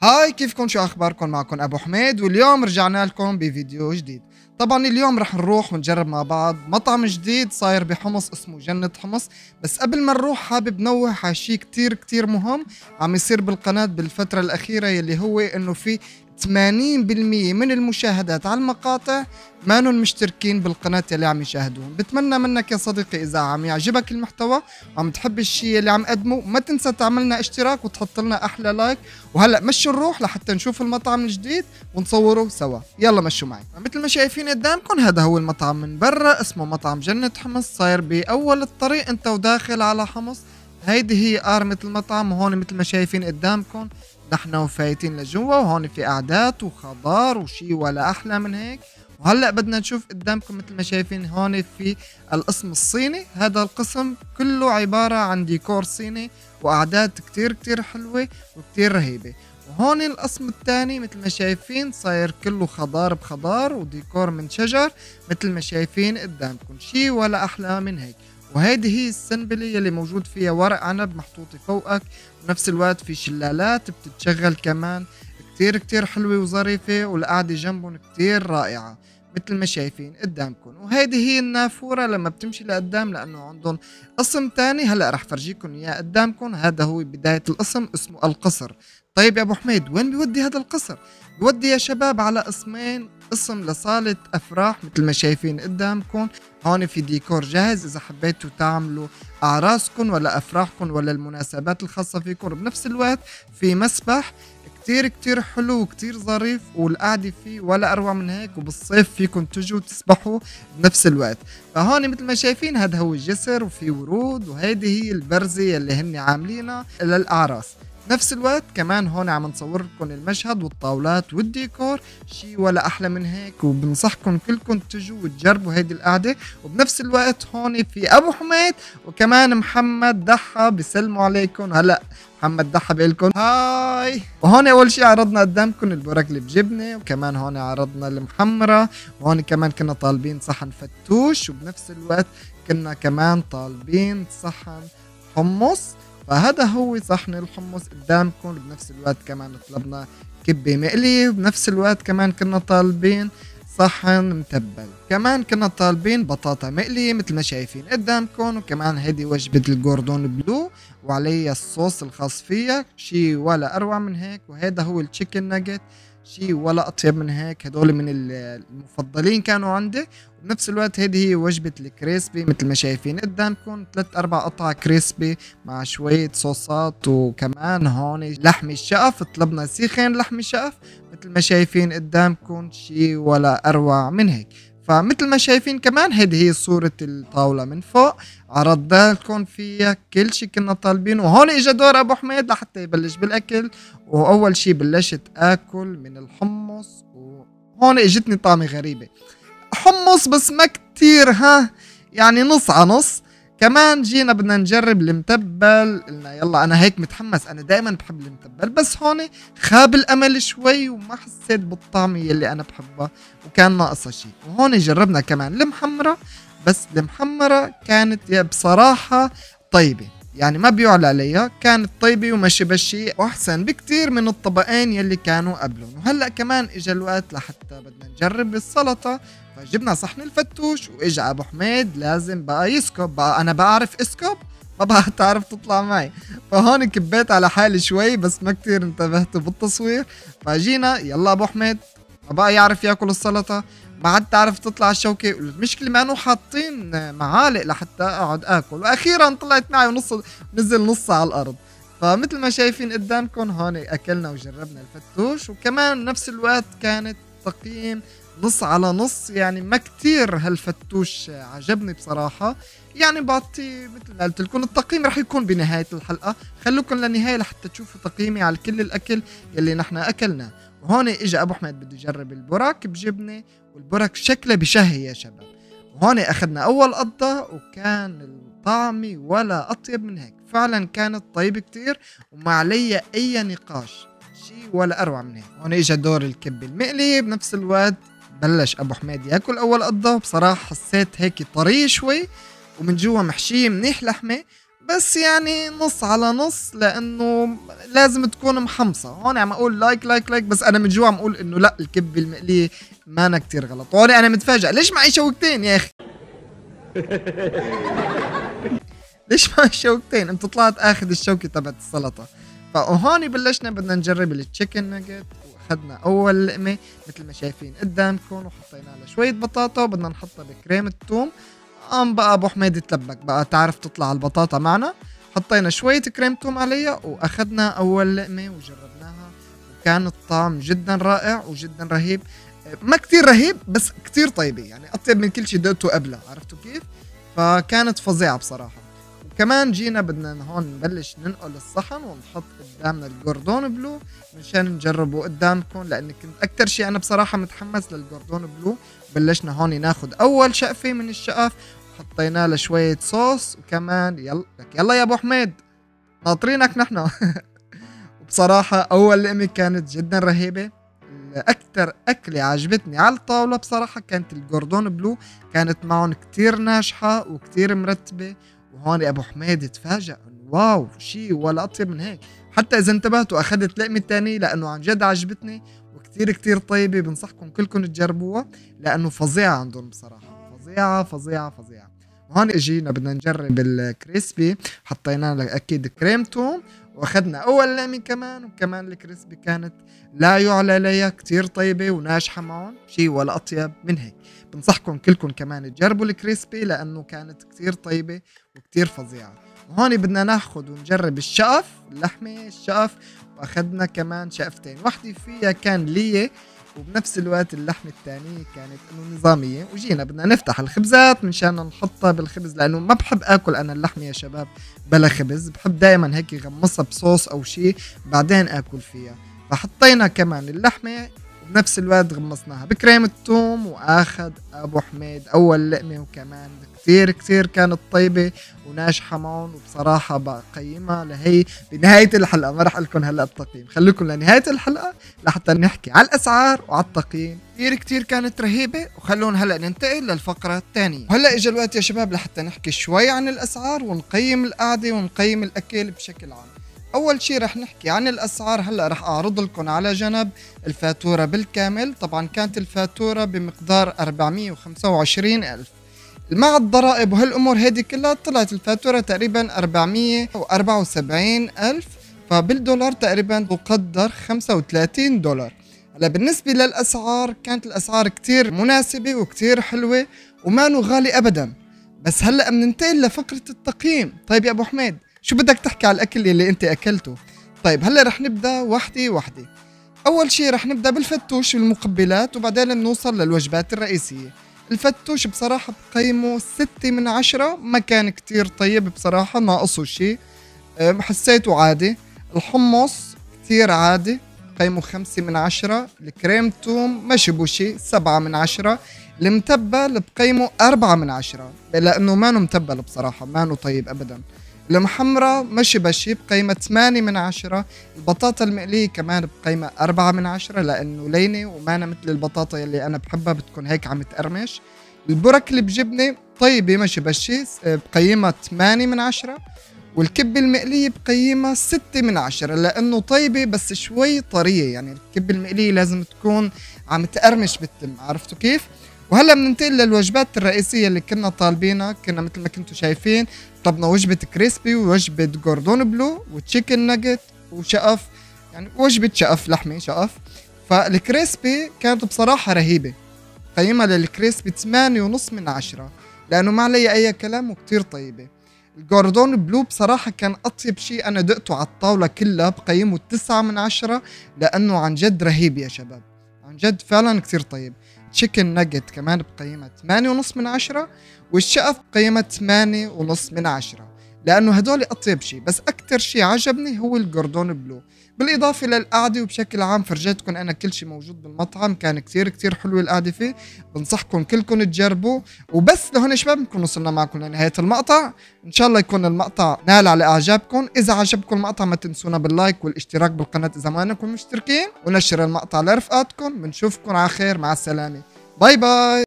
هاي، كيفكم؟ شو اخباركم؟ معكم ابو حميد، واليوم رجعنا لكم بفيديو جديد. طبعا اليوم رح نروح ونجرب مع بعض مطعم جديد صاير بحمص اسمه جنة حمص. بس قبل ما نروح حابب نوه على شيء كتير مهم عم يصير بالقناة بالفترة الأخيرة، يلي هو انه في 80% من المشاهدات على المقاطع مانن مشتركين بالقناة اللي عم يشاهدون. بتمنى منك يا صديقي إذا عم يعجبك المحتوى وعم تحب الشيء اللي عم قدمه ما تنسى تعملنا اشتراك وتحط لنا أحلى لايك. وهلأ مشوا نروح لحتى نشوف المطعم الجديد ونصوره سوا. يلا مشوا معي. مثل ما شايفين قدامكم هذا هو المطعم من برا، اسمه مطعم جنة حمص، صاير بأول الطريق انت وداخل على حمص. هيدي هي قارمة المطعم، وهون مثل ما شايفين قدامكم نحن وفايتين لجوا، وهون في قعدات وخضار وشي ولا احلى من هيك. وهلا بدنا نشوف قدامكم مثل ما شايفين هون في القسم الصيني. هذا القسم كله عبارة عن ديكور صيني وقعدات كتير حلوة وكتير رهيبة. وهون القسم الثاني مثل ما شايفين صاير كله خضار بخضار وديكور من شجر مثل ما شايفين قدامكم، شي ولا احلى من هيك. وهيدي هي السنبلة يلي موجود فيها ورق عنب محطوطة فوقك، بنفس الوقت في شلالات بتتشغل كمان كتير حلوة وظريفة، والقعدة جنبهم كتير رائعة مثل ما شايفين قدامكم. وهيدي هي النافورة لما بتمشي لقدام، لأنه عندهم قسم تاني هلأ رح فرجيكم إياه قدامكم. هذا هو بداية القسم اسمه القصر. طيب يا أبو حميد، وين بيودي هذا القصر؟ بيودي يا شباب على قسمين، قسم لصالة أفراح مثل ما شايفين قدامكم. هون في ديكور جاهز إذا حبيتوا تعملوا أعراسكم ولا أفراحكم ولا المناسبات الخاصة فيكم. بنفس الوقت في مسبح كتير حلو وكتير ظريف، والقعدة فيه ولا أروع من هيك، وبالصيف فيكم تجوا تسبحوا بنفس الوقت. فهون مثل ما شايفين هذا هو الجسر وفي ورود، وهيدي هي البرزة اللي هن عاملينها للأعراس. نفس الوقت كمان هون عم نصور لكم المشهد والطاولات والديكور، شي ولا احلى من هيك. وبنصحكم كلكم تجوا وتجربوا هيدي القعده. وبنفس الوقت هون في ابو حميد وكمان محمد ضحى بيسلموا عليكم. هلا محمد ضحى بيقول لكم هاي. وهون اول شي عرضنا قدامكم البرك اللي بجبنه، وكمان هون عرضنا المحمره، وهون كمان كنا طالبين صحن فتوش، وبنفس الوقت كنا كمان طالبين صحن حمص. فهذا هو صحن الحمص قدامكم. بنفس الوقت كمان طلبنا كبة مقلية، وبنفس الوقت كمان كنا طالبين صحن متبل، كمان كنا طالبين بطاطا مقلية مثل ما شايفين قدامكم. وكمان هيدي وجبة الجوردون بلو وعليها الصوص الخاص فيها، شي ولا أروع من هيك. وهذا هو التشيكن ناجت، شي ولا أطيب من هيك. هدول من المفضلين كانوا عندي. وبنفس الوقت هذه هي وجبة الكريسبي مثل ما شايفين قدامكم، 3-4 قطع كريسبي مع شوية صوصات. وكمان هون لحم الشقف، طلبنا سيخين لحم الشقف مثل ما شايفين قدامكم، شي ولا أروع من هيك. فمثل ما شايفين كمان هذه هي صورة الطاولة من فوق، عرضنا لكم فيها كل شي كنا طالبينه. وهون اجى دور ابو حميد لحتى يبلش بالاكل. واول شي بلشت اكل من الحمص، وهون اجتني طعمة غريبة، حمص بس ما كتير، يعني نص على نص. كمان جينا بدنا نجرب المتبل، قلنا يلا انا هيك متحمس، انا دائما بحب المتبل، بس هون خاب الامل شوي وما حسيت بالطعمة اللي انا بحبها وكان ناقصها شيء. وهون جربنا كمان المحمرة، بس المحمرة كانت بصراحة طيبة، يعني ما بيعلى عليها، كانت طيبة ومشي بشي واحسن بكتير من الطبقين يلي كانوا قبلهم. وهلأ كمان اجا الوقت لحتى بدنا نجرب السلطة، فجبنا صحن الفتوش. واجا ابو حميد لازم بقى يسكب، بقى انا بعرف اسكب، ما بقى تعرف تطلع معي. فهون كبيت على حالي شوي، بس ما كتير انتبهت بالتصوير. فجينا يلا ابو حميد ما بقى يعرف ياكل السلطة، ما عاد تعرف تطلع الشوكة. المشكلة ما انه حاطين معالق لحتى اقعد اكل، واخيرا طلعت معي ونص نزل نص على الارض. فمثل ما شايفين قدامكم هون اكلنا وجربنا الفتوش، وكمان نفس الوقت كانت تقييم نص على نص، يعني ما كتير هالفتوش عجبني بصراحة. يعني بعطي مثل ما قلت لكم التقييم رح يكون بنهاية الحلقة، خلوكم للنهاية لحتى تشوفوا تقييمي على كل الأكل يلي نحن أكلناه. وهون إجا أبو حميد بده يجرب البرك بجبنة، والبرك شكله بشهي يا شباب. وهون أخذنا أول قطة، وكان الطعم ولا أطيب من هيك، فعلا كانت طيبة كتير وما علي أي نقاش، شي ولا أروع من هيك. هون إجا دور الكبة المقلية. بنفس الوقت بلش ابو حميد ياكل اول قضه، بصراحه حسيت هيك طري شوي ومن جوا محشيه منيح لحمه، بس يعني نص على نص، لانه لازم تكون محمصه. هون عم اقول لايك لايك لايك، بس انا من جوا عم اقول انه لا، الكبه المقليه مانا كتير غلط. هون انا متفاجئ، ليش معي شوكتين يا اخي؟ ليش معي شوكتين؟ انت طلعت اخذ الشوكه تبعت السلطه. فهون بلشنا بدنا نجرب التشيكن ناجت، واخذنا اول لقمه مثل ما شايفين قدامكم، وحطينا لها شويه بطاطا وبدنا نحطها بكريمه ثوم. قام بقى ابو حميد تلبك بقى، تعرف تطلع البطاطا معنا. حطينا شويه كريمه ثوم عليها، واخذنا اول لقمه وجربناها، وكان الطعم جدا رائع وجدا رهيب. ما كتير رهيب بس كتير طيبه، يعني اطيب من كل شيء دقته قبلها، عرفتوا كيف؟ فكانت فظيعه بصراحه. وكمان جينا بدنا هون نبلش ننقل الصحن ونحط قدامنا الجوردون بلو مشان نجربه قدامكم، لاني كنت اكتر شيء انا بصراحه متحمس للجوردون بلو. بلشنا هون ناخذ اول شقفه من الشقف، حطينا له شويه صوص، وكمان يلا يا ابو حميد ناطرينك نحن. وبصراحه اول لقمه كانت جدا رهيبه. اكثر اكله عجبتني على الطاوله بصراحه كانت الجوردون بلو، كانت معهم كتير ناجحه وكتير مرتبه. وهون ابو حميد تفاجأ، واو شيء ولا اطيب من هيك. حتى اذا انتبهتوا اخذت لقمه ثانيه، لانه عن جد عجبتني وكتير كتير طيبه. بنصحكم كلكم تجربوها، لانه فظيعه عندهم بصراحه، فظيعه فظيعه فظيعه. وهون اجينا بدنا نجرب الكريسبي، حطينا له اكيد كريم توم، واخذنا اول لقمه كمان. وكمان الكريسبي كانت لا يعلى عليها، كتير طيبه وناجحه معهم، شيء ولا اطيب من هيك. بنصحكم كلكم كمان تجربوا الكريسبي، لانه كانت كتير طيبه وكتير فظيعه. وهون بدنا ناخذ ونجرب الشقف، اللحمه الشقف. واخذنا كمان شقفتين، وحده فيها كان ليه، وبنفس الوقت اللحمه الثانيه كانت انه نظاميه. وجينا بدنا نفتح الخبزات منشان نحطها بالخبز، لانه ما بحب اكل انا اللحمه يا شباب بلا خبز، بحب دائما هيك غمصها بصوص او شيء بعدين اكل فيها. فحطينا كمان اللحمه، وبنفس الوقت غمصناها بكريمة ثوم. واخذ ابو حميد اول لقمه، وكمان كتير كتير كانت طيبه وناجحه معهم. وبصراحه بقيمها لهي بنهايه الحلقه، ما رح لكم هلا التقييم، خليكم لنهايه الحلقه لحتى نحكي على الاسعار وعلى التقييم. كتير كتير كانت رهيبه. وخلونا هلا ننتقل للفقره الثانيه. وهلا اجى الوقت يا شباب لحتى نحكي شوي عن الاسعار، ونقيم القعده ونقيم الاكل بشكل عام. اول شيء رح نحكي عن الاسعار. هلا رح اعرض لكم على جنب الفاتوره بالكامل. طبعا كانت الفاتوره بمقدار 425,000 مع الضرائب وهالامور هيدي كلها، طلعت الفاتوره تقريبا 474,000، فبالدولار تقريبا تقدر 35 دولار. هلا بالنسبه للاسعار، كانت الاسعار كتير مناسبه وكتير حلوه وما غالي ابدا. بس هلا بننتقل لفقره التقييم. طيب يا ابو حميد، شو بدك تحكي على الاكل اللي انت اكلته؟ طيب هلا رح نبدا وحده وحده. اول شيء رح نبدا بالفتوش والمقبلات، وبعدين بنوصل للوجبات الرئيسيه. الفتوش بصراحه بقيمه 6 من 10، ما كان كتير طيب بصراحه، ناقصه شيء، حسيته عادي. الحمص كتير عادي، بقيمه 5 من 10. الكريم توم ماشي بوشي، 7 من 10. المتبل بقيمه 4 من 10، لانه ما متبل بصراحه، ما طيب ابدا. المحمرة مشي بشي بقيمة 8 من 10. البطاطا المقلية كمان بقيمة 4 من 10، لأنه لينة ومانا مثل البطاطا اللي أنا بحبها بتكون هيك عم تقرمش. البركلي بجبنة طيبة مشي بشي، بقيمة 8 من 10. والكبة المقلية بقيمة 6 من 10، لأنه طيبة بس شوي طرية، يعني الكبة المقلية لازم تكون عم تقرمش بالتم، عرفتوا كيف؟ وهلا بننتقل للوجبات الرئيسية اللي كنا طالبينها. كنا مثل ما كنتوا شايفين طلبنا وجبة كريسبي، ووجبة جوردون بلو، وتشيكن ناجت، وشقف، يعني وجبة شقف لحمة شقف. فالكريسبي كانت بصراحة رهيبة، قيمها للكريسبي 8.5 من 10، لأنه ما علي أي كلام وكتير طيبة. الجوردون بلو بصراحة كان أطيب شيء أنا دقته على الطاولة كلها، بقيمه 9 من 10، لأنه عن جد رهيب يا شباب، عن جد فعلا كتير طيب. تشيكن ناجت كمان بقيمة 8.5 من 10، والشقف بقيمة 8.5 من 10، لأنه هدول أطيب شيء. بس أكتر شيء عجبني هو الجوردون بلو، بالإضافة للقعدة. وبشكل عام فرجيتكم أنا كل شيء موجود بالمطعم، كان كتير كتير حلو القعدة فيه. بنصحكم كلكم تجربوا. وبس لهون شباب بنكون وصلنا معكم لنهاية المقطع. إن شاء الله يكون المقطع نال على إعجابكم. إذا عجبكم المقطع ما تنسونا باللايك والاشتراك بالقناة إذا ما أنكم مشتركين، ونشر المقطع لرفقاتكم. بنشوفكم على خير، مع السلامة، باي باي.